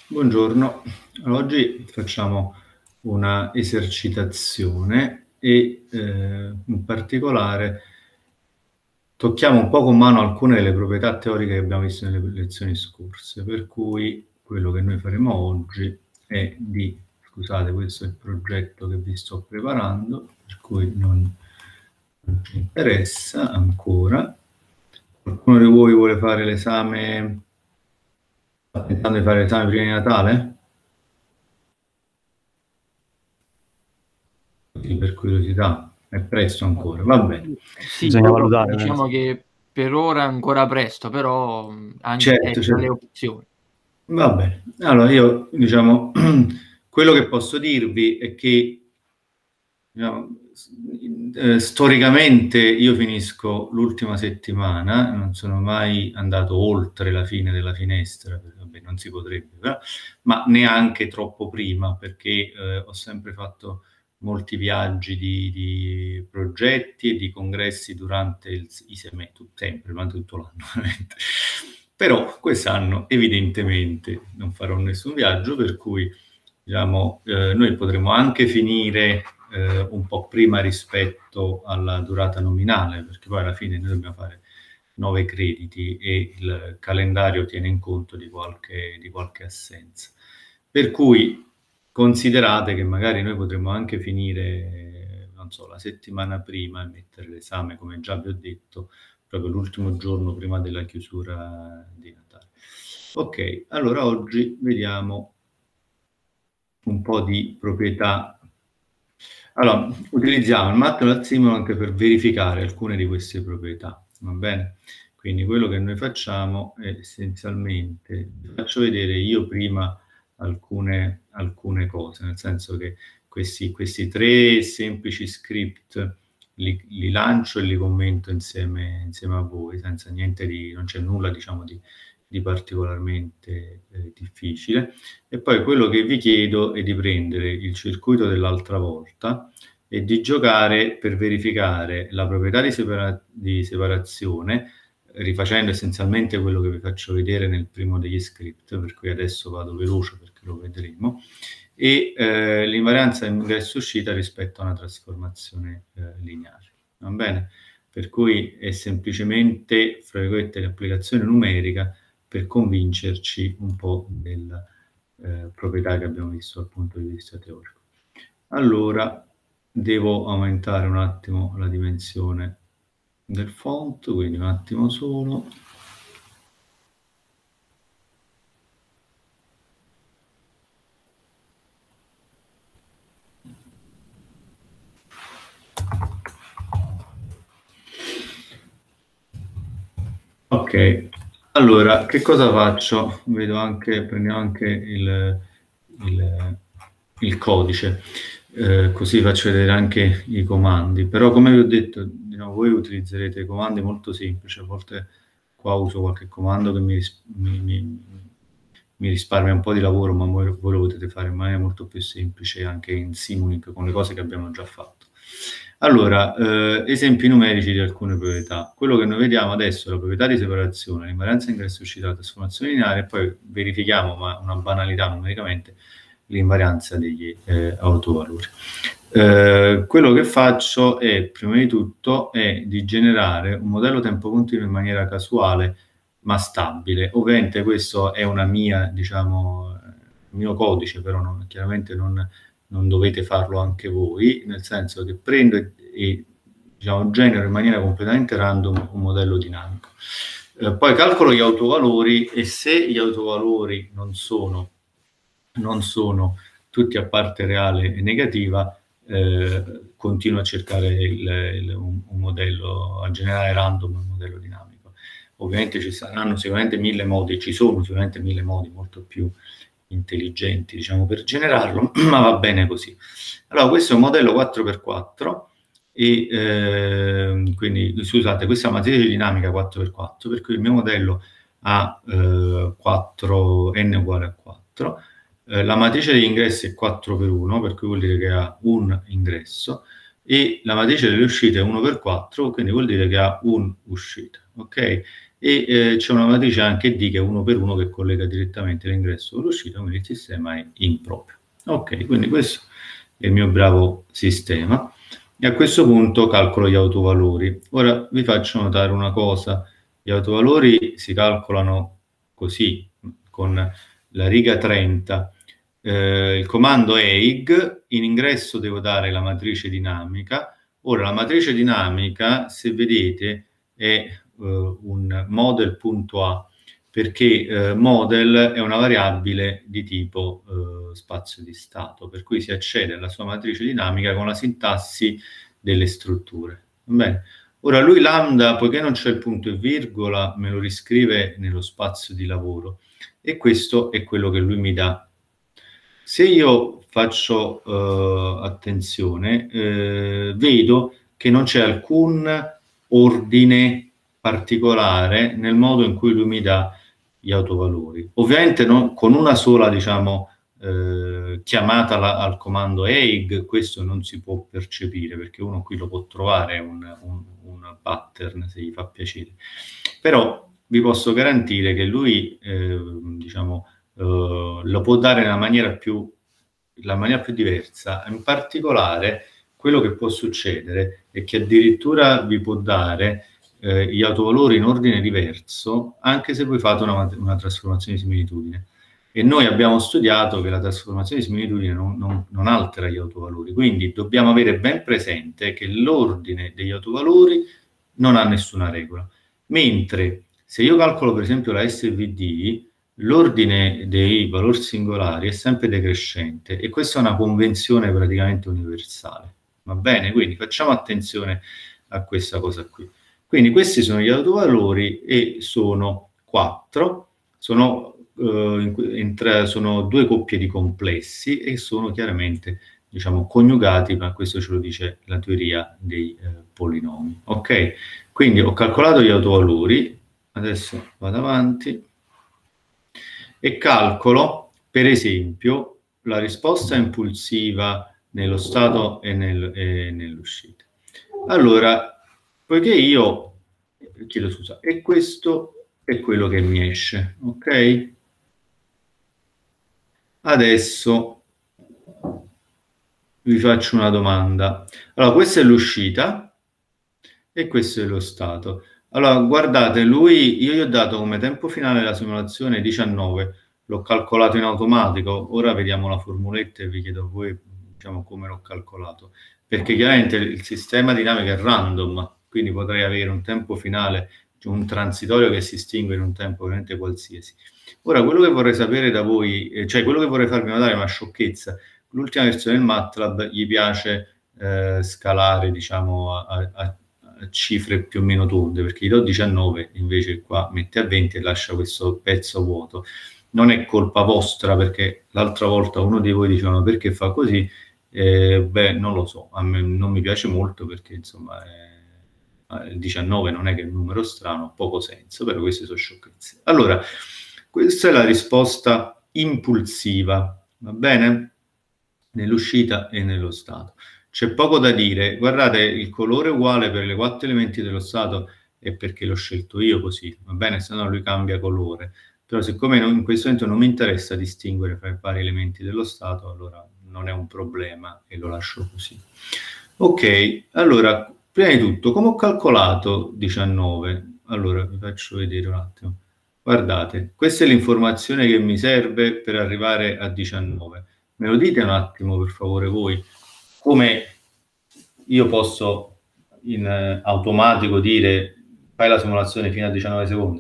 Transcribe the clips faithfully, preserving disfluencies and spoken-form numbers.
Buongiorno, oggi facciamo una esercitazione e eh, in particolare tocchiamo un po' con mano alcune delle proprietà teoriche che abbiamo visto nelle lezioni scorse, per cui quello che noi faremo oggi è di, scusate, questo è il progetto che vi sto preparando, per cui non, non ci interessa ancora. Qualcuno di voi vuole fare l'esame, sta pensando di fare l'esame prima di Natale? Per curiosità, è presto ancora, va bene. Sì, Bisogna valutare. diciamo che per ora è ancora presto, però anche Certo, è tra le certo. opzioni. Va bene. Allora io, diciamo, quello che posso dirvi è che diciamo, eh, storicamente io finisco l'ultima settimana, non sono mai andato oltre la fine della finestra, perché vabbè, non si potrebbe, però, ma neanche troppo prima, perché eh, ho sempre fatto molti viaggi di, di progetti e di congressi durante il, i semestri, sempre, durante tutto l'anno, veramente. Però quest'anno evidentemente non farò nessun viaggio, per cui diciamo, eh, noi potremo anche finire eh, un po' prima rispetto alla durata nominale, perché poi alla fine noi dobbiamo fare nove crediti e il calendario tiene in conto di qualche, di qualche assenza. Per cui considerate che magari noi potremmo anche finire, non so, la settimana prima e mettere l'esame, come già vi ho detto, proprio l'ultimo giorno prima della chiusura di Natale. Ok, allora oggi vediamo un po' di proprietà. Allora, utilizziamo il MATLAB anche per verificare alcune di queste proprietà, va bene? Quindi quello che noi facciamo è essenzialmente, vi faccio vedere io prima alcune, alcune cose, nel senso che questi, questi tre semplici script li, li lancio e li commento insieme, insieme a voi, senza niente di, non c'è nulla diciamo di, di particolarmente eh, difficile. E poi quello che vi chiedo è di prendere il circuito dell'altra volta e di giocare per verificare la proprietà di, separa di separazione, rifacendo essenzialmente quello che vi faccio vedere nel primo degli script, per cui adesso vado veloce perché lo vedremo, e eh, l'invarianza ingresso-uscita rispetto a una trasformazione eh, lineare. Va bene? Per cui è semplicemente, fra virgolette, l'applicazione numerica per convincerci un po' della eh, proprietà che abbiamo visto dal punto di vista teorico. Allora, devo aumentare un attimo la dimensione del font, quindi un attimo solo. Ok, allora che cosa faccio? Vedo anche, prendiamo anche il, il, il codice, eh, così faccio vedere anche i comandi. Però come vi ho detto, diciamo, voi utilizzerete comandi molto semplici, a volte qua uso qualche comando che mi, mi, mi, mi risparmia un po' di lavoro, ma voi, voi lo potete fare in maniera molto più semplice anche in Simulink con le cose che abbiamo già fatto. Allora, eh, esempi numerici di alcune proprietà. Quello che noi vediamo adesso è la proprietà di separazione, l'invarianza ingresso-uscita, la trasformazione lineare, e poi verifichiamo, ma una banalità numericamente, l'invarianza degli eh, autovalori. Eh, quello che faccio è, prima di tutto, è di generare un modello tempo continuo in maniera casuale, ma stabile. Ovviamente questo è una mia, diciamo, mio codice, però non, chiaramente non non dovete farlo anche voi, nel senso che prendo e, e diciamo, genero in maniera completamente random un modello dinamico. Eh, poi calcolo gli autovalori e se gli autovalori non sono, non sono tutti a parte reale e negativa, eh, continuo a cercare il, il, un, un modello, a generare random un modello dinamico. Ovviamente ci saranno sicuramente mille modi, ci sono sicuramente mille modi molto più intelligenti, diciamo, per generarlo, ma va bene così. Allora, questo è un modello quattro per quattro e eh, quindi, scusate, questa è una matrice dinamica quattro per quattro, per cui il mio modello ha eh, quattro, n uguale a quattro, eh, la matrice degli ingressi è quattro per uno, per cui vuol dire che ha un ingresso, e la matrice delle uscite è uno per quattro, quindi vuol dire che ha un'uscita, ok? e eh, c'è una matrice anche D che è uno per uno che collega direttamente l'ingresso con l'uscita, quindi il sistema è improprio. Ok, quindi questo è il mio bravo sistema. E a questo punto calcolo gli autovalori. Ora vi faccio notare una cosa, gli autovalori si calcolano così, con la riga trenta. Eh, il comando E I G, in ingresso devo dare la matrice dinamica. Ora, la matrice dinamica, se vedete, è Uh, un model.a, perché uh, model è una variabile di tipo uh, spazio di stato, per cui si accede alla sua matrice dinamica con la sintassi delle strutture. Bene. Ora lui lambda, poiché non c'è il punto e virgola, me lo riscrive nello spazio di lavoro e questo è quello che lui mi dà. Se io faccio uh, attenzione, eh, vedo che non c'è alcun ordine particolare nel modo in cui lui mi dà gli autovalori. Ovviamente no, con una sola, diciamo, eh, chiamata la, al comando E I G questo non si può percepire, perché uno qui lo può trovare un, un, un pattern se gli fa piacere. Però vi posso garantire che lui, eh, diciamo, eh, lo può dare nella maniera più, la maniera più diversa. In particolare, quello che può succedere è che addirittura vi può dare Eh, gli autovalori in ordine diverso, anche se voi fate una, una trasformazione di similitudine. E noi abbiamo studiato che la trasformazione di similitudine non, non, non altera gli autovalori, quindi dobbiamo avere ben presente che l'ordine degli autovalori non ha nessuna regola. Mentre se io calcolo per esempio la S V D, l'ordine dei valori singolari è sempre decrescente e questa è una convenzione praticamente universale. Va bene? Quindi facciamo attenzione a questa cosa qui. Quindi questi sono gli autovalori e sono quattro, sono, eh, in, sono due coppie di complessi e sono chiaramente, diciamo, coniugati, ma questo ce lo dice la teoria dei eh, polinomi. Ok? Quindi ho calcolato gli autovalori, adesso vado avanti e calcolo, per esempio, la risposta impulsiva nello stato e, nel, e nell'uscita. Allora, poiché io, chiedo scusa, e questo è quello che mi esce, ok? Adesso vi faccio una domanda. Allora, questa è l'uscita e questo è lo stato. Allora, guardate, lui, io gli ho dato come tempo finale della simulazione diciannove, l'ho calcolato in automatico, ora vediamo la formuletta e vi chiedo a voi, diciamo, come l'ho calcolato, perché chiaramente il sistema dinamico è random, quindi potrei avere un tempo finale, cioè un transitorio che si estingue in un tempo ovviamente qualsiasi. Ora, quello che vorrei sapere da voi, eh, cioè quello che vorrei farvi notare è una sciocchezza. L'ultima versione del MATLAB gli piace eh, scalare, diciamo, a, a, a cifre più o meno tonde, perché gli do diciannove, invece qua mette a venti e lascia questo pezzo vuoto. Non è colpa vostra, perché l'altra volta uno di voi diceva perché fa così, eh, beh, non lo so, a me non mi piace molto perché insomma eh, il diciannove non è che è un numero strano, ha poco senso, però queste sono sciocchezze. Allora, questa è la risposta impulsiva, va bene? Nell'uscita e nello stato. C'è poco da dire, guardate, il colore uguale per i quattro elementi dello stato è perché l'ho scelto io così, va bene? Se no lui cambia colore. Però siccome non, in questo momento non mi interessa distinguere fra i vari elementi dello stato, allora non è un problema e lo lascio così. Ok, allora, prima di tutto, come ho calcolato diciannove? Allora, vi faccio vedere un attimo. Guardate, questa è l'informazione che mi serve per arrivare a diciannove. Me lo dite un attimo, per favore, voi? Come io posso in eh, automatico dire fai la simulazione fino a diciannove secondi?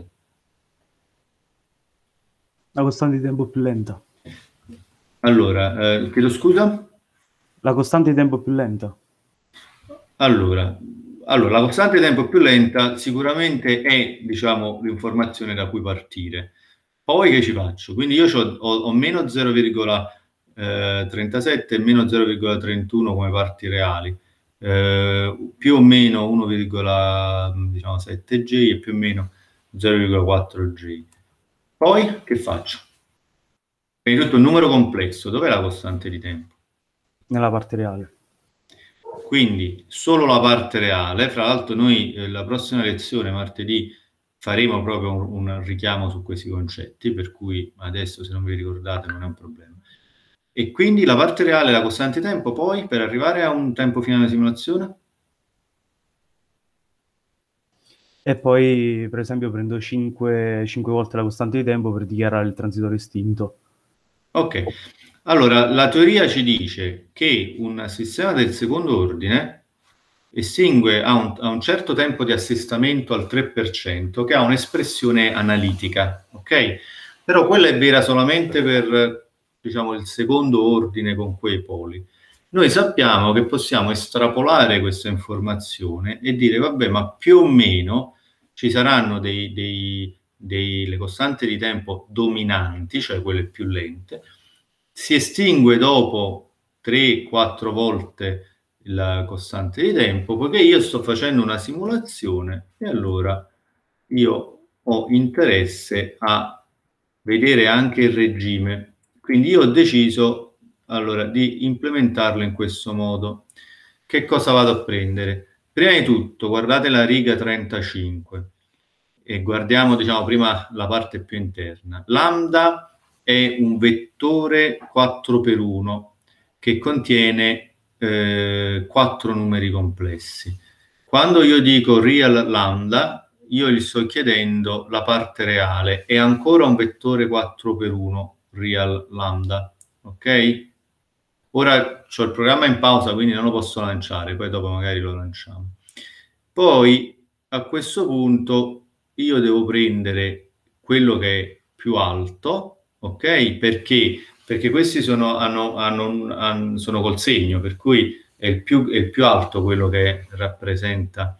La costante di tempo più lenta. Allora, eh, chiedo scusa? La costante di tempo più lenta. Allora, allora, la costante di tempo più lenta sicuramente è, diciamo, l'informazione da cui partire. Poi che ci faccio? Quindi io ho, ho, ho meno zero virgola trentasette e meno zero virgola trentuno come parti reali, eh, più o meno uno virgola sette J e più o meno zero virgola quattro J. Poi che faccio? Prima di tutto un numero complesso, dov'è la costante di tempo? Nella parte reale. Quindi solo la parte reale. Fra l'altro noi eh, la prossima lezione, martedì, faremo proprio un, un richiamo su questi concetti, per cui adesso se non vi ricordate non è un problema. E quindi la parte reale, la costante tempo, poi per arrivare a un tempo finale di simulazione? E poi, per esempio, prendo cinque volte la costante di tempo per dichiarare il transitore estinto. Ok, allora la teoria ci dice che un sistema del secondo ordine estingue a un, a un certo tempo di assestamento al tre per cento, che ha un'espressione analitica, ok? Però quella è vera solamente per, diciamo, il secondo ordine con quei poli. Noi sappiamo che possiamo estrapolare questa informazione e dire, vabbè, ma più o meno ci saranno dei, dei, delle costanti di tempo dominanti, cioè quelle più lente, si estingue dopo tre quattro volte la costante di tempo, poiché io sto facendo una simulazione e allora io ho interesse a vedere anche il regime. Quindi io ho deciso allora di implementarlo in questo modo. Che cosa vado a prendere? Prima di tutto, guardate la riga trentacinque e guardiamo, diciamo, prima la parte più interna. Lambda è un vettore quattro per uno che contiene eh, quattro numeri complessi. Quando io dico real lambda, io gli sto chiedendo la parte reale, è ancora un vettore quattro per uno real lambda, ok? Ora ho il programma in pausa, quindi non lo posso lanciare, poi dopo magari lo lanciamo. Poi a questo punto io devo prendere quello che è più alto, ok? Perché? Perché questi sono, hanno, hanno, hanno, sono col segno, per cui è il più, è il più alto quello che rappresenta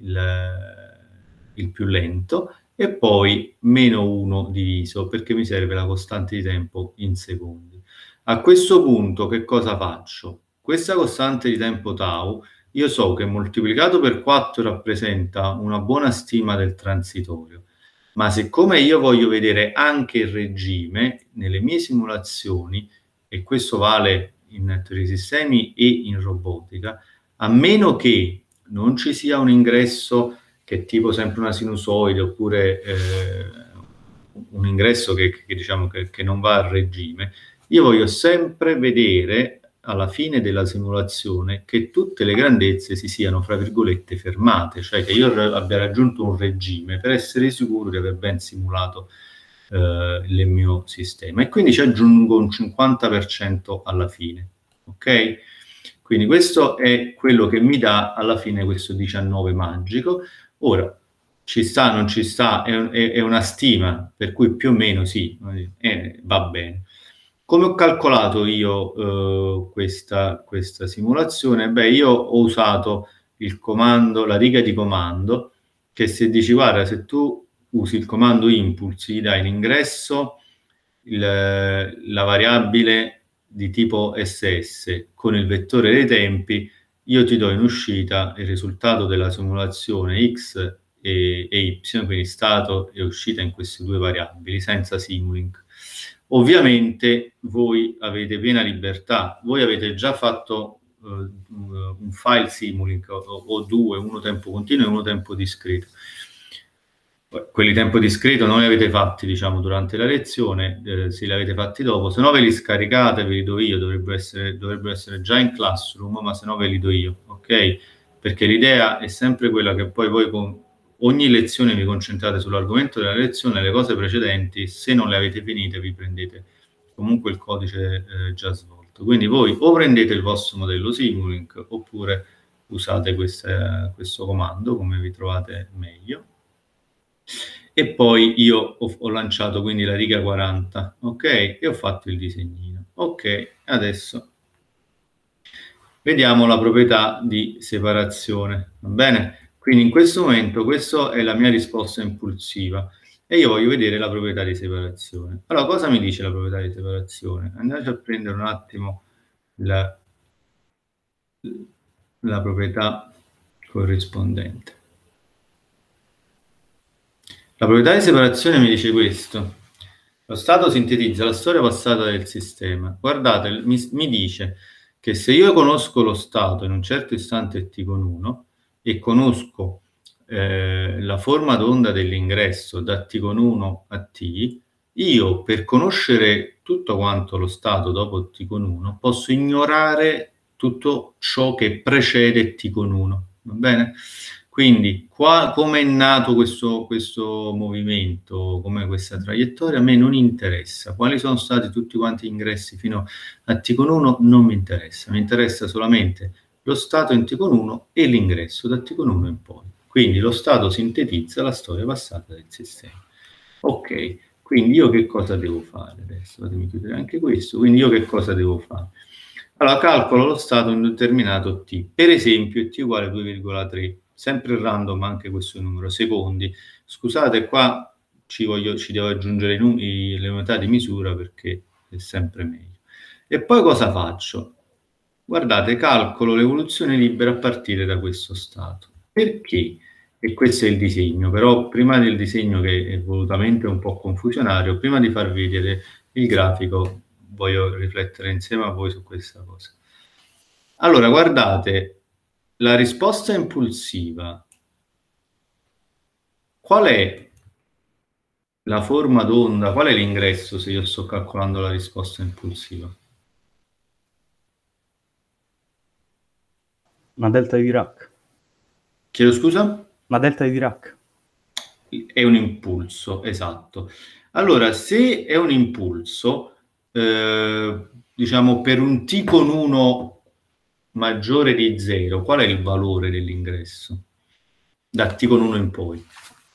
il, il più lento, e poi meno uno diviso, perché mi serve la costante di tempo in secondi. A questo punto che cosa faccio? Questa costante di tempo tau, io so che moltiplicato per quattro rappresenta una buona stima del transitorio, ma siccome io voglio vedere anche il regime nelle mie simulazioni, e questo vale in teoria dei sistemi e in robotica, a meno che non ci sia un ingresso che è tipo sempre una sinusoide, oppure eh, un ingresso che, che diciamo che, che non va al regime, io voglio sempre vedere alla fine della simulazione che tutte le grandezze si siano, fra virgolette, fermate, cioè che io abbia raggiunto un regime per essere sicuro di aver ben simulato eh, il mio sistema. E quindi ci aggiungo un cinquanta per cento alla fine, ok? Quindi questo è quello che mi dà alla fine questo diciannove magico. Ora, ci sta, non ci sta, è, è, è una stima, per cui più o meno sì, eh, va bene. Come ho calcolato io eh, questa, questa simulazione? Beh, io ho usato il comando, la riga di comando, che se dici, guarda, se tu usi il comando impulse, gli dai l'ingresso, la variabile di tipo S S con il vettore dei tempi, io ti do in uscita il risultato della simulazione X e, e Y, quindi stato e uscita in queste due variabili, senza Simulink. Ovviamente voi avete piena libertà, voi avete già fatto uh, un file Simulink o, o due, uno tempo continuo e uno tempo discreto. Quelli tempo discreto non li avete fatti, diciamo, durante la lezione, eh, se li avete fatti dopo, se no ve li scaricate, ve li do io, dovrebbero essere, dovrebbero essere già in Classroom, ma se no ve li do io, ok? Perché l'idea è sempre quella che poi voi con ogni lezione vi concentrate sull'argomento della lezione, le cose precedenti, se non le avete finite, vi prendete comunque il codice eh, già svolto. Quindi voi o prendete il vostro modello Simulink, oppure usate queste, questo comando, come vi trovate meglio. E poi io ho, ho lanciato quindi la riga quaranta, ok? E ho fatto il disegnino. Ok, adesso vediamo la proprietà di separazione, va bene? Quindi in questo momento questa è la mia risposta impulsiva e io voglio vedere la proprietà di separazione. Allora, cosa mi dice la proprietà di separazione? Andiamo a prendere un attimo la, la proprietà corrispondente. La proprietà di separazione mi dice questo. Lo stato sintetizza la storia passata del sistema. Guardate, mi, mi dice che se io conosco lo stato in un certo istante t con uno e conosco eh, la forma d'onda dell'ingresso da T con uno a T, io per conoscere tutto quanto lo stato dopo T con uno posso ignorare tutto ciò che precede T con uno, va bene? Quindi qua come è nato questo, questo movimento, come questa traiettoria, a me non interessa. Quali sono stati tutti quanti gli ingressi fino a T con uno non mi interessa, mi interessa solamente lo stato in T con uno e l'ingresso da T con uno in poi. Quindi lo stato sintetizza la storia passata del sistema. Ok, quindi io che cosa devo fare adesso? Fatemi chiudere anche questo. Quindi io che cosa devo fare? Allora, calcolo lo stato in un determinato T. Per esempio, T uguale due virgola tre, sempre random anche questo numero, secondi. Scusate, qua ci, voglio, ci devo aggiungere i, le unità di misura perché è sempre meglio. E poi cosa faccio? Guardate, calcolo l'evoluzione libera a partire da questo stato. Perché? E questo è il disegno, però prima del disegno che è volutamente un po' confusionario, prima di farvi vedere il grafico, voglio riflettere insieme a voi su questa cosa. Allora, guardate, la risposta impulsiva, qual è la forma d'onda, qual è l'ingresso se io sto calcolando la risposta impulsiva? Una delta di Dirac. Chiedo scusa? Una delta di Dirac. È un impulso, esatto. Allora, se è un impulso, eh, diciamo per un T con uno maggiore di zero, qual è il valore dell'ingresso? Da T con uno in poi.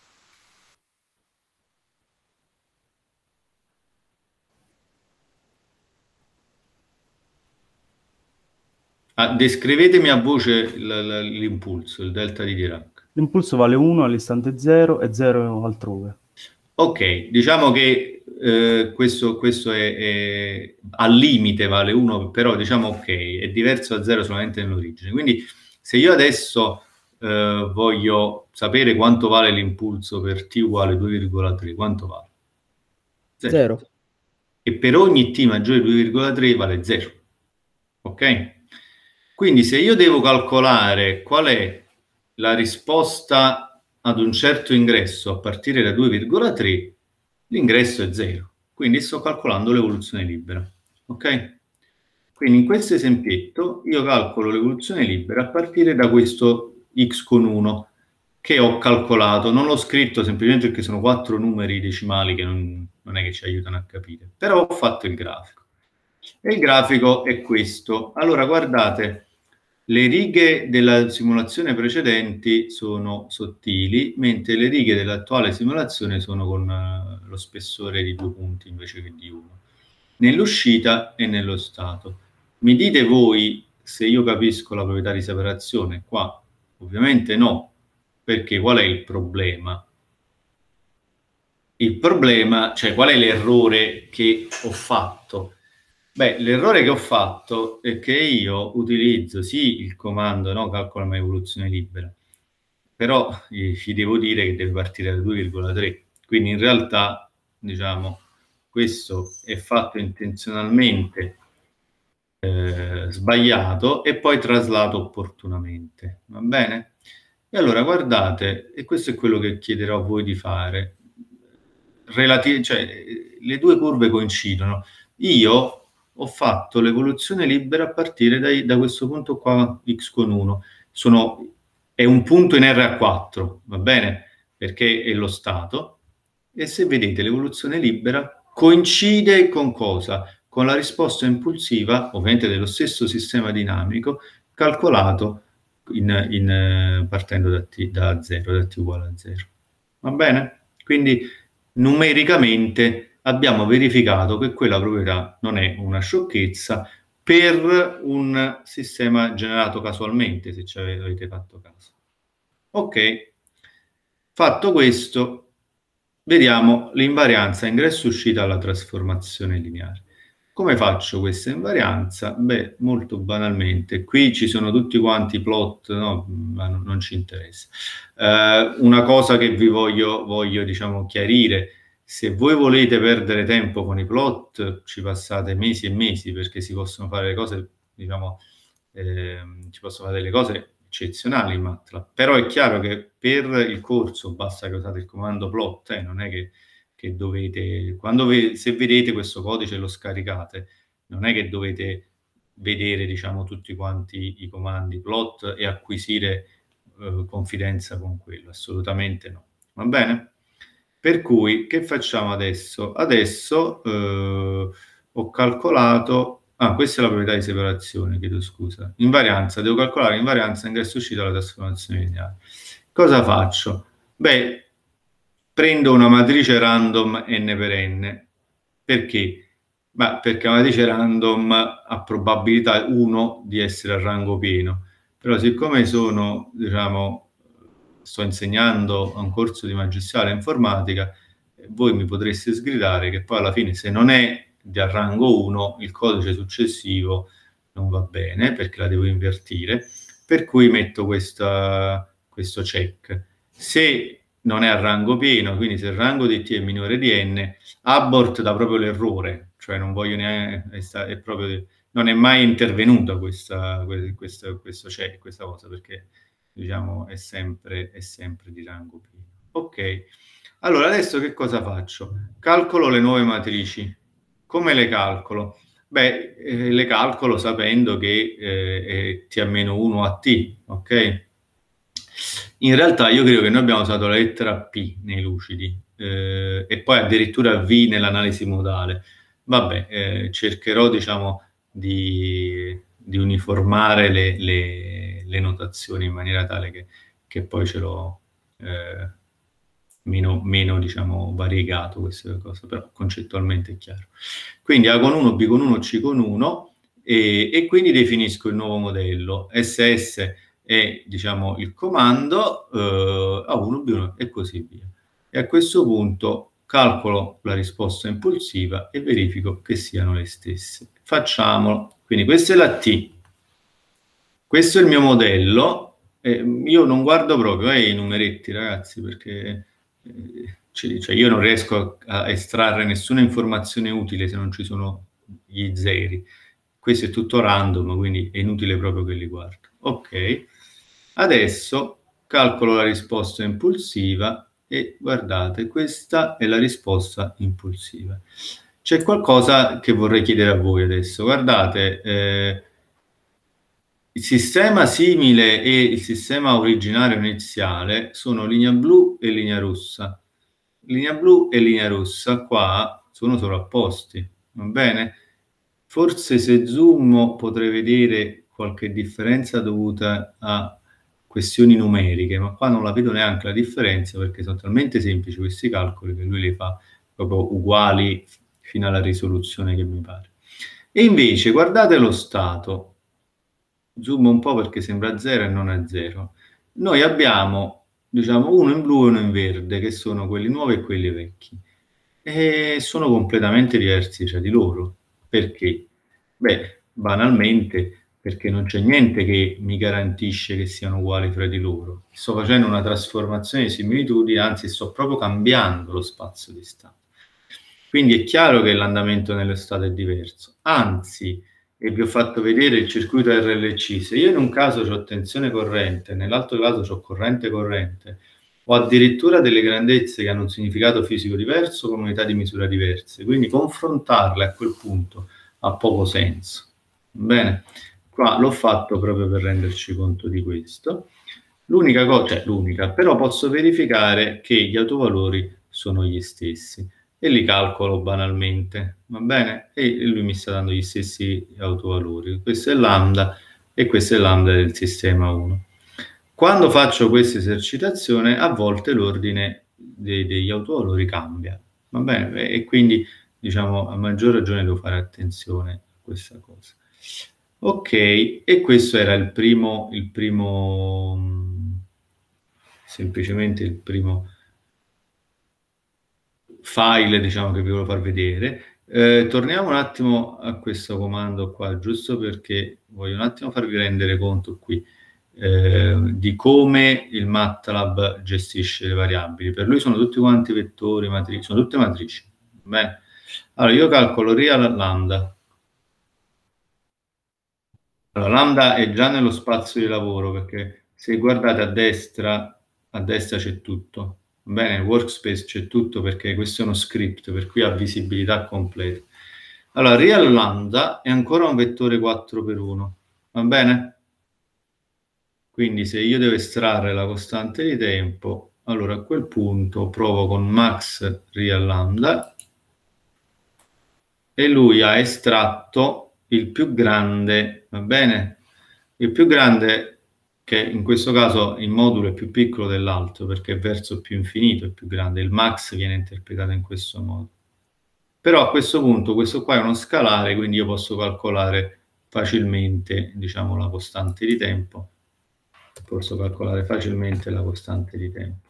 Ah, descrivetemi a voce l'impulso, il delta di Dirac. L'impulso vale uno all'istante zero e zero altrove. Ok, diciamo che eh, questo, questo è, è al limite vale uno, però diciamo ok, è diverso da zero solamente nell'origine. Quindi se io adesso eh, voglio sapere quanto vale l'impulso per T uguale due virgola tre, quanto vale? Zero. E per ogni T maggiore di due virgola tre vale zero. Ok? Quindi se io devo calcolare qual è la risposta ad un certo ingresso a partire da due virgola tre, l'ingresso è zero. Quindi sto calcolando l'evoluzione libera. Ok? Quindi in questo esempietto io calcolo l'evoluzione libera a partire da questo x con uno che ho calcolato. Non l'ho scritto semplicemente perché sono quattro numeri decimali che non, non è che ci aiutano a capire. Però ho fatto il grafico. E il grafico è questo. Allora, guardate, le righe della simulazione precedenti sono sottili, mentre le righe dell'attuale simulazione sono con uh, lo spessore di due punti invece che di uno, nell'uscita e nello stato. Mi dite voi se io capisco la proprietà di separazione? Qua ovviamente no, perché qual è il problema? Il problema, cioè qual è l'errore che ho fatto? Beh, l'errore che ho fatto è che io utilizzo sì il comando, no, calcola ma evoluzione libera, però gli devo dire che deve partire da due virgola tre, quindi in realtà, diciamo, questo è fatto intenzionalmente eh, sbagliato e poi traslato opportunamente, va bene? E allora guardate, e questo è quello che chiederò a voi di fare, Relati- cioè, le due curve coincidono. Io ho fatto l'evoluzione libera a partire dai, da questo punto qua, x con uno. Sono, è un punto in R A quattro, va bene? Perché è lo stato. E se vedete l'evoluzione libera coincide con cosa? Con la risposta impulsiva, ovviamente dello stesso sistema dinamico, calcolato in, in, partendo da, t, da zero, da t uguale a zero. Va bene? Quindi numericamente abbiamo verificato che quella proprietà non è una sciocchezza per un sistema generato casualmente, se ci avete fatto caso. Ok, fatto questo, vediamo l'invarianza ingresso-uscita alla trasformazione lineare. Come faccio questa invarianza? Beh, molto banalmente, qui ci sono tutti quanti i plot, no? Ma non, non ci interessa. Eh, una cosa che vi voglio, voglio diciamo, chiarire, se voi volete perdere tempo con i plot, ci passate mesi e mesi, perché si possono fare le cose, diciamo, eh, ci possono fare delle cose eccezionali in MATLAB, però è chiaro che per il corso basta che usate il comando plot, eh, non è che, che dovete, quando ve, se vedete questo codice e lo scaricate, non è che dovete vedere, diciamo, tutti quanti i comandi plot e acquisire eh, confidenza con quello, assolutamente no, va bene? Per cui, che facciamo adesso? Adesso eh, ho calcolato... Ah, questa è la proprietà di separazione, chiedo scusa. Invarianza, devo calcolare invarianza ingresso uscita dalla trasformazione lineare. Cosa faccio? Beh, prendo una matrice random n per n. Perché? Beh, perché la matrice random ha probabilità uno di essere a rango pieno. Però siccome sono, diciamo, sto insegnando a un corso di magistrale informatica, voi mi potreste sgridare che poi alla fine, se non è di a rango uno, il codice successivo non va bene perché la devo invertire, per cui metto questa, questo check. Se non è a rango pieno, quindi se il rango di t è minore di n, abort dà proprio l'errore, cioè non voglio neanche, è proprio, non è mai intervenuta questa, questa, questo check, questa cosa, perché diciamo è sempre, è sempre di rango pieno. Ok, allora adesso che cosa faccio? Calcolo le nuove matrici. Come le calcolo? Beh, eh, le calcolo sapendo che eh, è t a meno uno a t, ok? In realtà io credo che noi abbiamo usato la lettera P nei lucidi eh, e poi addirittura V nell'analisi modale. Vabbè, eh, cercherò, diciamo, di, di uniformare le, le, le notazioni in maniera tale che, che poi ce l'ho eh, meno, meno, diciamo, variegato queste cose, però concettualmente è chiaro. Quindi A con uno, B con uno, C con uno e, e quindi definisco il nuovo modello. S S è, diciamo, il comando, eh, A uno, B uno e così via. E a questo punto calcolo la risposta impulsiva e verifico che siano le stesse. Facciamolo. Quindi questa è la T. Questo è il mio modello. Eh, io non guardo proprio eh, i numeretti, ragazzi, perché eh, cioè, io non riesco a, a estrarre nessuna informazione utile se non ci sono gli zeri. Questo è tutto random, quindi è inutile proprio che li guardo. Ok. Adesso calcolo la risposta impulsiva e guardate, questa è la risposta impulsiva. C'è qualcosa che vorrei chiedere a voi adesso. Guardate, eh, il sistema simile e il sistema originario iniziale sono linea blu e linea rossa. Linea blu e linea rossa qua sono sovrapposti, va bene? Forse se zoom potrei vedere qualche differenza dovuta a questioni numeriche, ma qua non la vedo neanche la differenza perché sono talmente semplici questi calcoli che lui li fa proprio uguali fino alla risoluzione che mi pare. E invece guardate lo stato, zoom un po' perché sembra zero e non è zero. Noi abbiamo, diciamo, uno in blu e uno in verde, che sono quelli nuovi e quelli vecchi, e sono completamente diversi tra di loro. Perché? Beh, banalmente perché non c'è niente che mi garantisce che siano uguali fra di loro. Sto facendo una trasformazione di similitudini, anzi sto proprio cambiando lo spazio di stato. Quindi è chiaro che l'andamento nello stato è diverso. Anzi, e vi ho fatto vedere il circuito R L C, se io in un caso ho tensione corrente, nell'altro caso ho corrente corrente, o addirittura delle grandezze che hanno un significato fisico diverso con unità di misura diverse, quindi confrontarle a quel punto ha poco senso. Bene, qua l'ho fatto proprio per renderci conto di questo. L'unica cosa, cioè l'unica, però posso verificare che gli autovalori sono gli stessi e li calcolo banalmente, va bene? E lui mi sta dando gli stessi autovalori. Questo è lambda e questo è lambda del sistema uno. Quando faccio questa esercitazione, a volte l'ordine dei, degli autovalori cambia, va bene? E quindi, diciamo, a maggior ragione devo fare attenzione a questa cosa. Ok, e questo era il primo, il primo, semplicemente il primo file, diciamo, che vi volevo far vedere. Eh, torniamo un attimo a questo comando qua, giusto perché voglio un attimo farvi rendere conto qui eh, di come il MATLAB gestisce le variabili. Per lui sono tutti quanti vettori, matrici, sono tutte matrici. Bene. Allora, io calcolo real lambda. Allora, lambda è già nello spazio di lavoro perché se guardate a destra, a destra c'è tutto. Bene, workspace c'è tutto perché questo è uno script, per cui ha visibilità completa. Allora, real lambda è ancora un vettore quattro per uno, va bene? Quindi se io devo estrarre la costante di tempo, allora a quel punto provo con max real lambda e lui ha estratto il più grande, va bene? Il più grande, che in questo caso il modulo è più piccolo dell'altro perché è verso più infinito, è più grande, il max viene interpretato in questo modo. Però a questo punto questo qua è uno scalare, quindi io posso calcolare facilmente, diciamo, la costante di tempo. Posso calcolare facilmente la costante di tempo.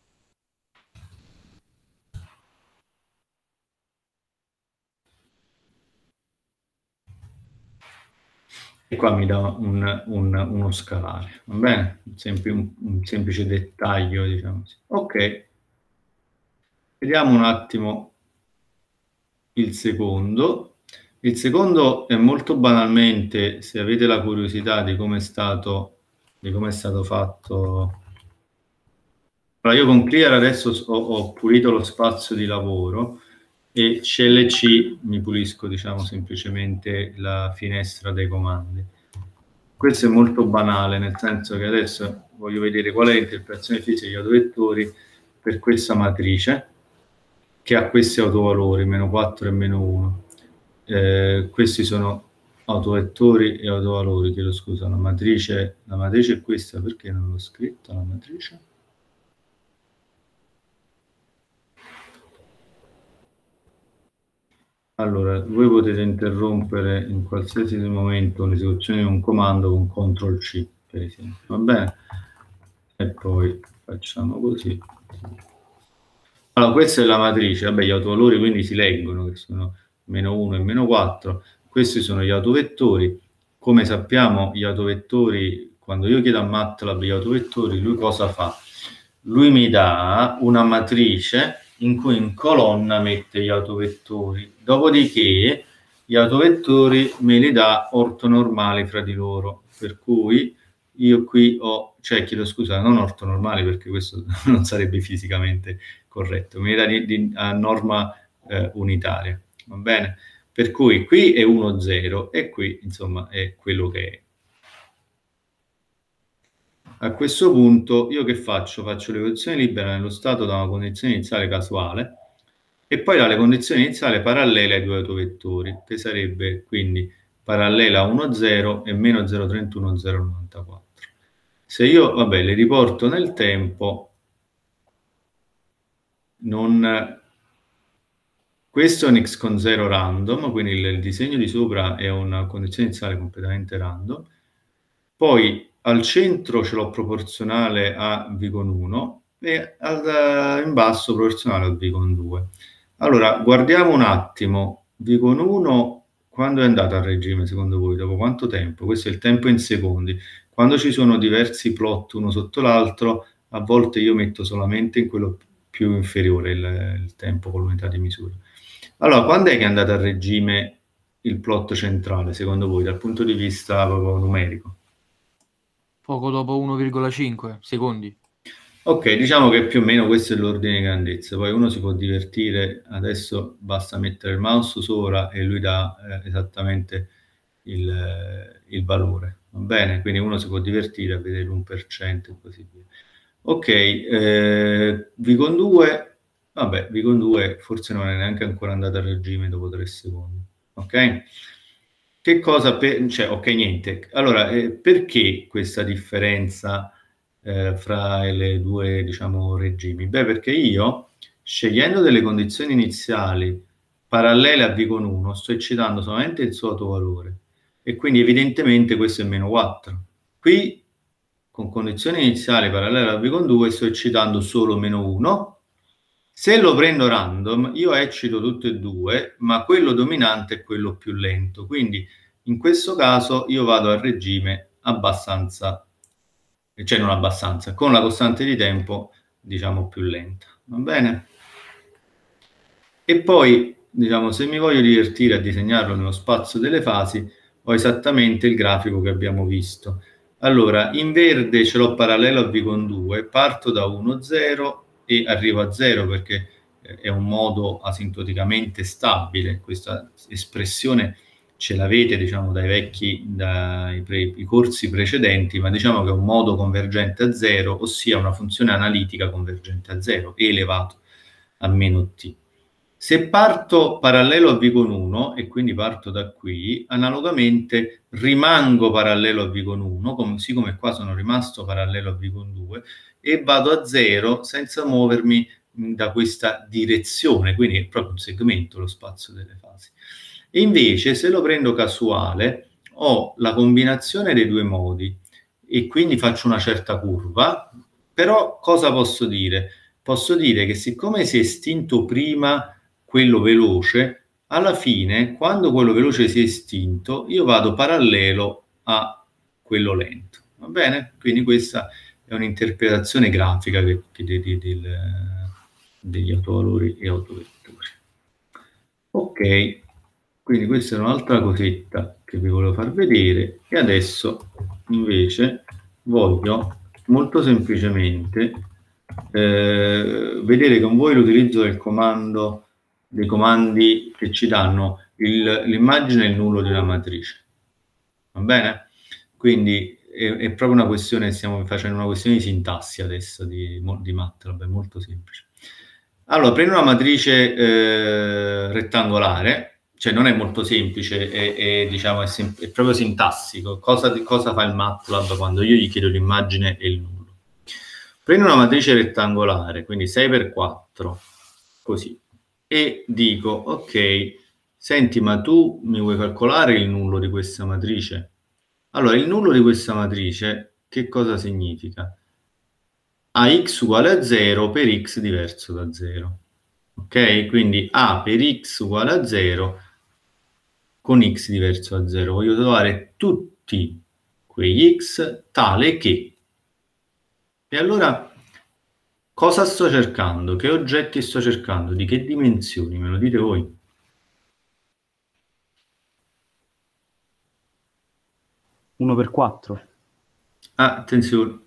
E qua mi dà un, un, uno scalare, va bene? Un, sempli, un, un semplice dettaglio, diciamo così. Ok, vediamo un attimo il secondo. Il secondo è molto banalmente, se avete la curiosità di come è stato, di come è stato fatto. Allora, io con Clear adesso ho, ho pulito lo spazio di lavoro e C L C mi pulisco, diciamo, semplicemente la finestra dei comandi. Questo è molto banale, nel senso che adesso voglio vedere qual è l'interpretazione fisica degli autovettori per questa matrice che ha questi autovalori, meno quattro e meno uno. Eh, questi sono autovettori e autovalori, chiedo scusa, la matrice, la matrice è questa, perché non l'ho scritta la matrice? Allora, voi potete interrompere in qualsiasi momento l'esecuzione di un comando con control C, per esempio, va bene? E poi facciamo così. Allora, questa è la matrice, vabbè, gli autovalori quindi si leggono, che sono meno uno e meno quattro. Questi sono gli autovettori. Come sappiamo, gli autovettori, quando io chiedo a MATLAB gli autovettori, lui cosa fa? Lui mi dà una matrice in cui in colonna mette gli autovettori, dopodiché gli autovettori me li dà ortonormali fra di loro, per cui io qui ho, cioè chiedo scusa, non ortonormali perché questo non sarebbe fisicamente corretto, me li dà di, di, a norma eh, unitaria, va bene? Per cui qui è uno zero e qui insomma è quello che è. A questo punto io che faccio? Faccio l'evoluzione libera nello stato da una condizione iniziale casuale e poi dalle condizioni iniziali parallele ai due autovettori, che sarebbe quindi parallela a uno zero e meno zero virgola trentuno zero virgola novantaquattro. Se io, vabbè, le riporto nel tempo, non... Questo è un x con zero random, quindi il, il disegno di sopra è una condizione iniziale completamente random. Poi al centro ce l'ho proporzionale a v con uno e al, in basso proporzionale a v con due. Allora, guardiamo un attimo, v con uno, quando è andato a regime secondo voi? Dopo quanto tempo? Questo è il tempo in secondi. Quando ci sono diversi plot uno sotto l'altro, a volte io metto solamente in quello più inferiore il, il tempo con l'unità di misura. Allora, quando è che è andato a regime il plot centrale, secondo voi, dal punto di vista proprio numerico? Poco dopo uno virgola cinque secondi. Ok, diciamo che più o meno questo è l'ordine di grandezza, poi uno si può divertire, adesso basta mettere il mouse sopra e lui dà eh, esattamente il, eh, il valore, va bene? Quindi uno si può divertire a vedere l'uno per cento e così via. Ok, eh, V con due, vabbè, V con due forse non è neanche ancora andato a regime dopo tre secondi, ok? Che cosa, per, cioè, ok, niente. Allora, eh, perché questa differenza eh, fra le due, diciamo, regimi? Beh, perché io, scegliendo delle condizioni iniziali parallele a V con uno, sto eccitando solamente il suo autovalore e quindi evidentemente questo è meno quattro. Qui, con condizioni iniziali parallele a V con due, sto eccitando solo meno uno. Se lo prendo random, io eccito tutte e due, ma quello dominante è quello più lento. Quindi in questo caso io vado a regime abbastanza, cioè non abbastanza, con la costante di tempo, diciamo, più lenta. Va bene? E poi, diciamo, se mi voglio divertire a disegnarlo nello spazio delle fasi, ho esattamente il grafico che abbiamo visto. Allora, in verde ce l'ho parallelo a V con due, parto da uno, zero e arrivo a zero perché è un modo asintoticamente stabile. Questa espressione ce l'avete, diciamo, dai vecchi, dai pre, i corsi precedenti, ma diciamo che è un modo convergente a zero, ossia una funzione analitica convergente a zero, e elevato a meno t. Se parto parallelo a V con uno, e quindi parto da qui, analogamente rimango parallelo a V con uno, così come qua sono rimasto parallelo a V con due, e vado a zero senza muovermi da questa direzione, quindi è proprio un segmento lo spazio delle fasi. E invece, se lo prendo casuale, ho la combinazione dei due modi, e quindi faccio una certa curva, però cosa posso dire? Posso dire che siccome si è estinto prima quello veloce, alla fine, quando quello veloce si è estinto, io vado parallelo a quello lento. Va bene? Quindi questa è un'interpretazione grafica che, che de, de, de, de, degli autovalori e autovettori. Ok, quindi questa è un'altra cosetta che vi volevo far vedere, e adesso invece voglio molto semplicemente eh, vedere con voi l'utilizzo del comando, dei comandi che ci danno l'immagine e il nullo di una matrice. Va bene? Quindi è, è proprio una questione, stiamo facendo una questione di sintassi adesso, di, di MATLAB, è molto semplice. Allora, prendo una matrice eh, rettangolare, cioè non è molto semplice, è, è, diciamo, è, è proprio sintassico. Cosa, cosa fa il MATLAB quando io gli chiedo l'immagine e il nullo? Prendo una matrice rettangolare, quindi sei per quattro, così, e dico, ok, senti, ma tu mi vuoi calcolare il nullo di questa matrice? Allora, il nullo di questa matrice, che cosa significa? A x uguale a zero per x diverso da zero. Ok? Quindi A per x uguale a zero con x diverso da zero. Voglio trovare tutti quegli x tale che... E allora, cosa sto cercando? Che oggetti sto cercando? Di che dimensioni? Me lo dite voi? uno per quattro. Ah, attenzione.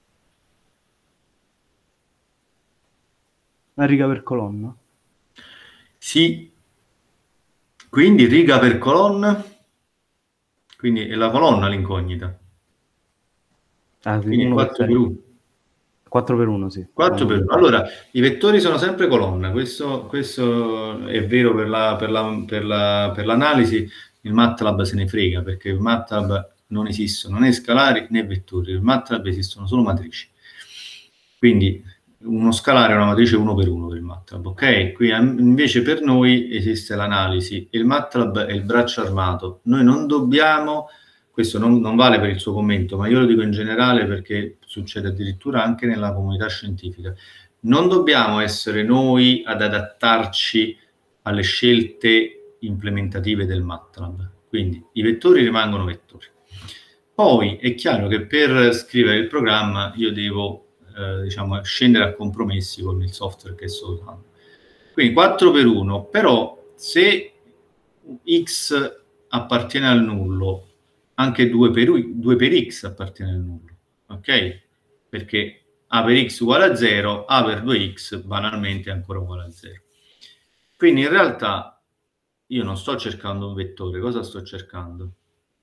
Una riga per colonna? Sì. Quindi riga per colonna. Quindi è la colonna l'incognita. Ah, sì, Quindi quattro per uno. quattro per uno, sì. quattro per uno. Allora, i vettori sono sempre colonna, questo, questo è vero per, la, per, la, per, la, per l'analisi, il MATLAB se ne frega, perché il MATLAB non esistono né scalari né vettori, il MATLAB esistono solo matrici. Quindi uno scalare è una matrice uno per uno per il MATLAB, ok? Qui invece per noi esiste l'analisi, il MATLAB è il braccio armato, noi non dobbiamo... Questo non, non vale per il suo commento, ma io lo dico in generale perché succede addirittura anche nella comunità scientifica. Non dobbiamo essere noi ad adattarci alle scelte implementative del MATLAB. Quindi i vettori rimangono vettori. Poi è chiaro che per scrivere il programma io devo eh, diciamo, scendere a compromessi con il software che sto usando. Quindi quattro per uno, però se x appartiene al nullo, anche due per, due per x appartiene al nullo, ok? Perché a per x uguale a zero, a per due x banalmente è ancora uguale a zero. Quindi in realtà io non sto cercando un vettore, cosa sto cercando?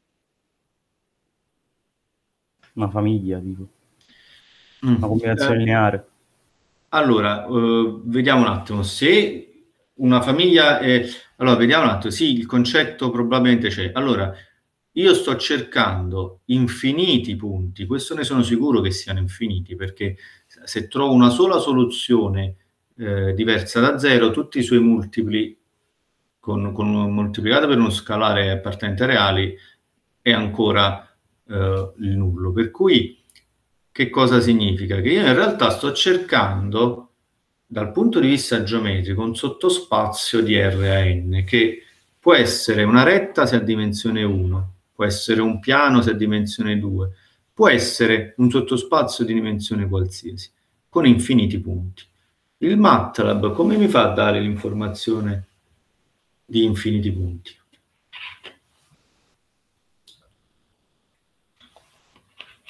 Una famiglia, dico. Mm. Una combinazione Eh, lineare. allora, eh, vediamo un attimo, se una famiglia è... Allora, vediamo un attimo, sì, il concetto probabilmente c'è. Allora, io sto cercando infiniti punti, questo ne sono sicuro che siano infiniti, perché se trovo una sola soluzione eh, diversa da zero, tutti i suoi multipli, con, con moltiplicato per uno scalare appartenente ai reali, è ancora eh, il nullo. Per cui, che cosa significa? Che io in realtà sto cercando, dal punto di vista geometrico, un sottospazio di R a N, che può essere una retta se ha dimensione uno, può essere un piano se ha dimensione due, può essere un sottospazio di dimensione qualsiasi, con infiniti punti. Il MATLAB come mi fa a dare l'informazione di infiniti punti?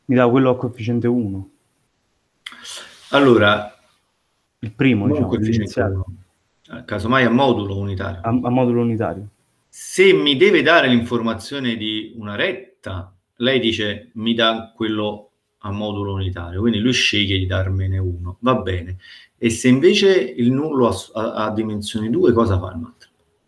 Mi dà quello a coefficiente uno. Allora, il primo, non diciamo, coefficiente l'iniziale, uno, casomai a modulo unitario. a, a modulo unitario. Se mi deve dare l'informazione di una retta, lei dice mi dà quello a modulo unitario, quindi lui sceglie di darmene uno, va bene. E se invece il nullo ha, ha, ha dimensioni due, cosa fa il MATLAB?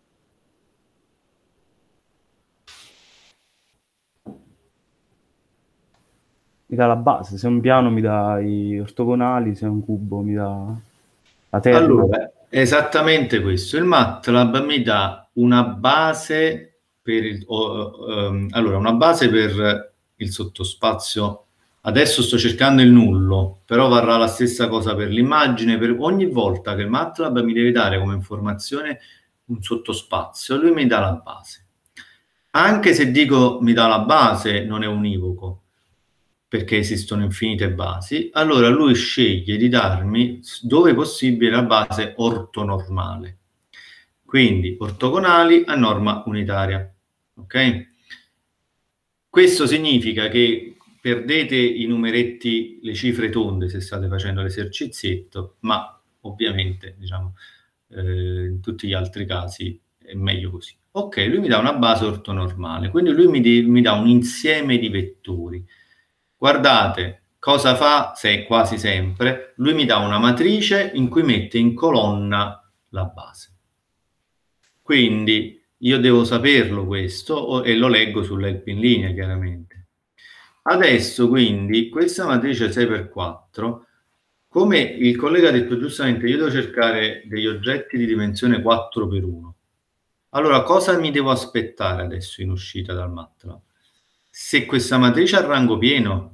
Mi dà la base, se è un piano mi dà i ortogonali, se è un cubo mi dà la terna. Allora, esattamente questo. Il MATLAB mi dà una base per il, oh, um, allora, una base per il sottospazio. Adesso sto cercando il nullo, però varrà la stessa cosa per l'immagine. Per ogni volta che il MATLAB mi deve dare come informazione un sottospazio, lui mi dà la base. Anche se dico mi dà la base, non è univoco, perché esistono infinite basi, allora lui sceglie di darmi, dove possibile, la base ortonormale. Quindi ortogonali a norma unitaria. Ok? Questo significa che perdete i numeretti, le cifre tonde se state facendo l'esercizietto, ma ovviamente, diciamo, eh, in tutti gli altri casi è meglio così. Ok, lui mi dà una base ortonormale, quindi lui mi, mi dà un insieme di vettori. Guardate, cosa fa se, quasi sempre? Lui mi dà una matrice in cui mette in colonna la base. Quindi io devo saperlo questo e lo leggo sull'help in linea, chiaramente. Adesso, quindi, questa matrice sei per quattro, come il collega ha detto giustamente, io devo cercare degli oggetti di dimensione quattro per uno. Allora, cosa mi devo aspettare adesso in uscita dal MATLAB? Se questa matrice ha rango pieno,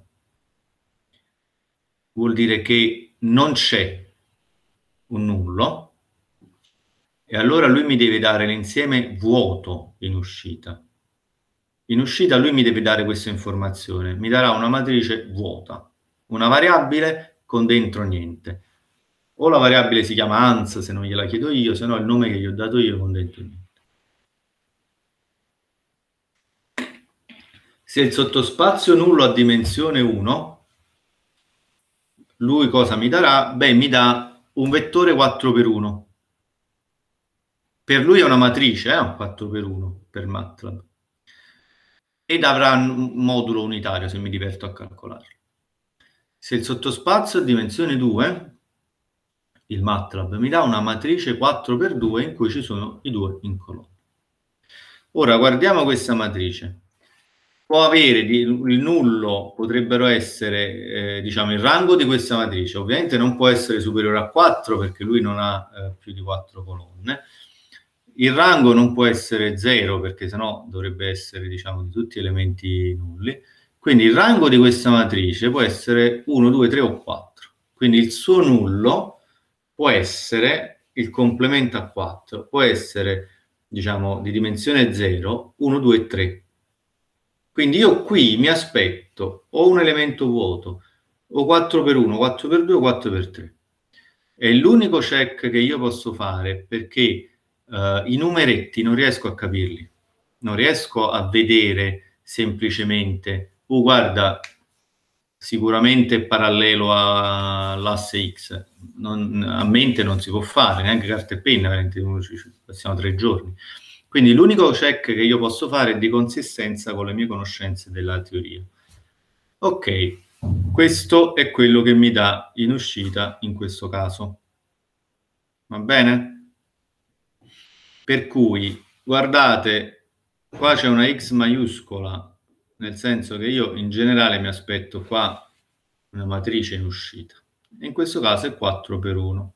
vuol dire che non c'è un nullo, e allora lui mi deve dare l'insieme vuoto in uscita. In uscita lui mi deve dare questa informazione, mi darà una matrice vuota, una variabile con dentro niente. O la variabile si chiama ans se non gliela chiedo io, se no il nome che gli ho dato io con dentro niente. Se il sottospazio nullo ha dimensione uno, lui cosa mi darà? Beh, mi dà un vettore quattro per uno. Per lui è una matrice, eh, un quattro per uno per MATLAB. Ed avrà un modulo unitario se mi diverto a calcolarlo. Se il sottospazio è dimensione due, il MATLAB mi dà una matrice quattro per due in cui ci sono i due in colonna. Ora guardiamo questa matrice. Può avere di, il nullo, potrebbero essere, eh, diciamo, il rango di questa matrice. Ovviamente non può essere superiore a quattro perché lui non ha eh, più di quattro colonne. Il rango non può essere zero perché sennò dovrebbe essere, diciamo, di tutti elementi nulli. Quindi il rango di questa matrice può essere uno, due, tre o quattro. Quindi il suo nullo può essere il complemento a quattro, può essere, diciamo, di dimensione zero, uno, due, tre. Quindi io qui mi aspetto o un elemento vuoto, o quattro per uno, quattro per due o quattro per tre. È l'unico check che io posso fare perché Uh, i numeretti non riesco a capirli, non riesco a vedere semplicemente, oh guarda, sicuramente è parallelo all'asse X, non, a mente non si può fare, neanche carta e penna, passiamo tre giorni. Quindi l'unico check che io posso fare è di consistenza con le mie conoscenze della teoria. Ok, questo è quello che mi dà in uscita in questo caso. Va bene? Per cui, guardate, qua c'è una X maiuscola, nel senso che io in generale mi aspetto qua una matrice in uscita. In questo caso è quattro per uno.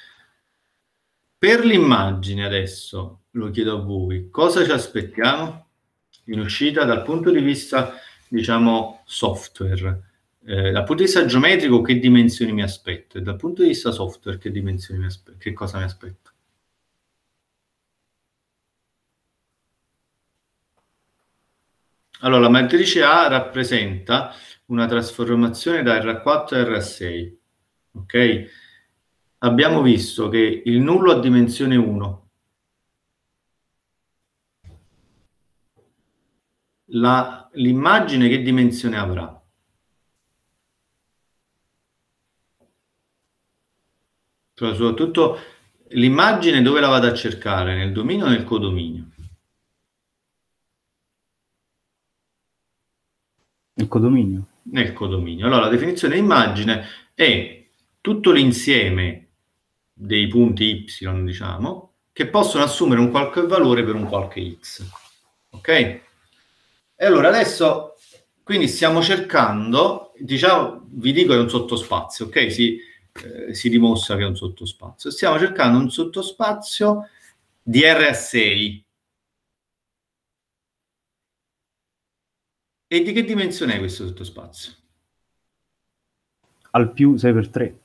Per l'immagine adesso, lo chiedo a voi, cosa ci aspettiamo in uscita dal punto di vista, diciamo, software? Eh, dal punto di vista geometrico che dimensioni mi aspetto? E dal punto di vista software che dimensioni mi aspetto? Che cosa mi aspetto? Allora, la matrice A rappresenta una trasformazione da R quattro a R sei, ok? Abbiamo visto che il nullo ha dimensione uno. L'immagine che dimensione avrà? Cioè, soprattutto l'immagine dove la vado a cercare? Nel dominio o nel codominio? Il codominio. Nel codominio. Allora, la definizione di immagine è tutto l'insieme dei punti y, diciamo, che possono assumere un qualche valore per un qualche x. Ok? E allora adesso, quindi stiamo cercando, diciamo, vi dico che è un sottospazio, ok? Si, eh, si dimostra che è un sottospazio. Stiamo cercando un sottospazio di R a sei. E di che dimensione è questo sottospazio? Al più sei per tre.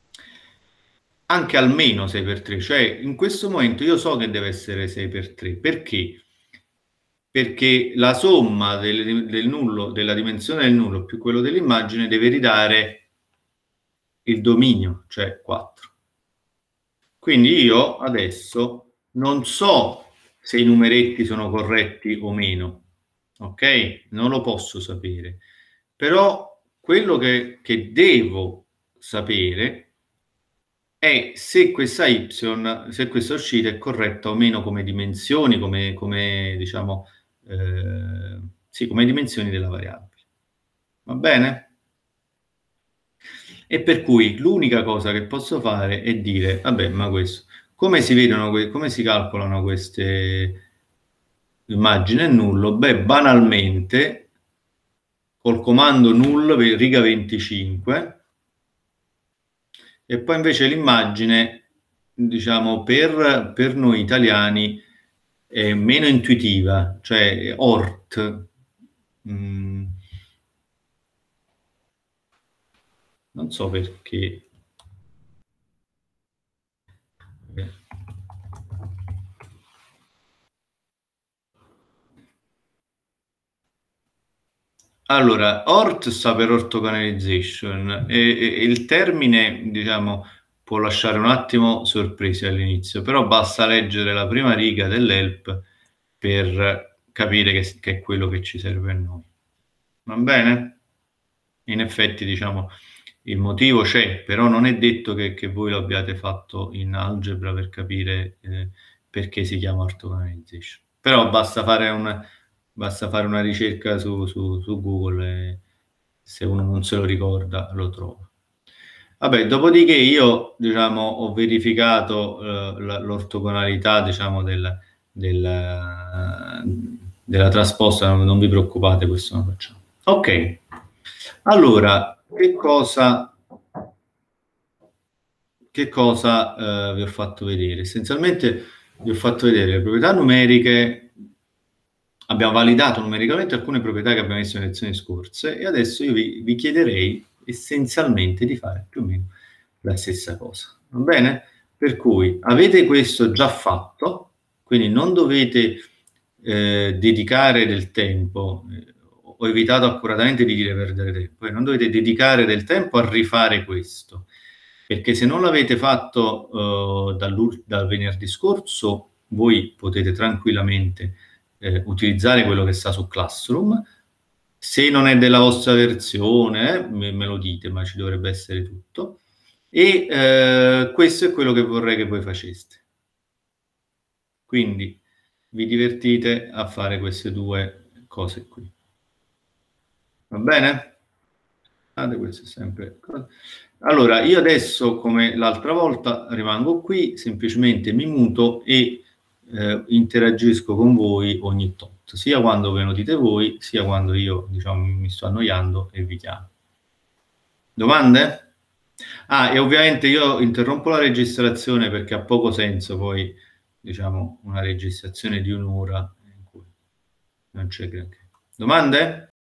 Anche almeno sei per tre, cioè in questo momento io so che deve essere sei per tre. Perché? Perché la somma del, del nullo, della dimensione del nullo più quello dell'immagine deve ridare il dominio, cioè quattro. Quindi io adesso non so se i numeretti sono corretti o meno, ok? Non lo posso sapere. Però quello che, che devo sapere è se questa y, se questa uscita è corretta o meno come dimensioni, come, come diciamo, eh, sì, come dimensioni della variabile. Va bene? E per cui l'unica cosa che posso fare è dire, vabbè, ma questo, come si vedono, come si calcolano queste immagini e nullo? Beh, banalmente, col comando null riga venticinque, e poi invece l'immagine, diciamo, per, per noi italiani è meno intuitiva, cioè ort. Mm, non so perché. Allora, ort sta per orthogonalization e, e il termine, diciamo, può lasciare un attimo sorpresi all'inizio, però basta leggere la prima riga dell'help per capire che, che è quello che ci serve a noi. Va bene? In effetti, diciamo, il motivo c'è, però non è detto che, che voi lo abbiate fatto in algebra per capire eh, perché si chiama orthogonalization. Però basta fare un... Basta fare una ricerca su, su, su Google e se uno non se lo ricorda lo trova. Vabbè, dopodiché io, diciamo, ho verificato eh, l'ortogonalità, diciamo, del, del, della trasposta, non, non vi preoccupate, questo lo facciamo. Ok, allora, che cosa, che cosa eh, vi ho fatto vedere? Essenzialmente vi ho fatto vedere le proprietà numeriche. Abbiamo validato numericamente alcune proprietà che abbiamo visto nelle lezioni scorse e adesso io vi, vi chiederei essenzialmente di fare più o meno la stessa cosa. Va bene? Per cui avete questo già fatto, quindi non dovete eh, dedicare del tempo, eh, ho evitato accuratamente di dire perdere tempo, eh, non dovete dedicare del tempo a rifare questo, perché se non l'avete fatto eh, dal venerdì scorso, voi potete tranquillamente Eh, utilizzare quello che sta su Classroom. Se non è della vostra versione, eh, me, me lo dite, ma ci dovrebbe essere tutto. E eh, questo è quello che vorrei che voi faceste. Quindi vi divertite a fare queste due cose qui. Va bene? Guardate, questo è sempre... Allora, io adesso, come l'altra volta, rimango qui, semplicemente mi muto e Eh, interagisco con voi ogni tot, sia quando ve lo dite voi, sia quando io, diciamo, mi sto annoiando e vi chiamo. Domande? Ah, e ovviamente io interrompo la registrazione perché ha poco senso poi, diciamo, una registrazione di un'ora in cui non c'è granché. Domande?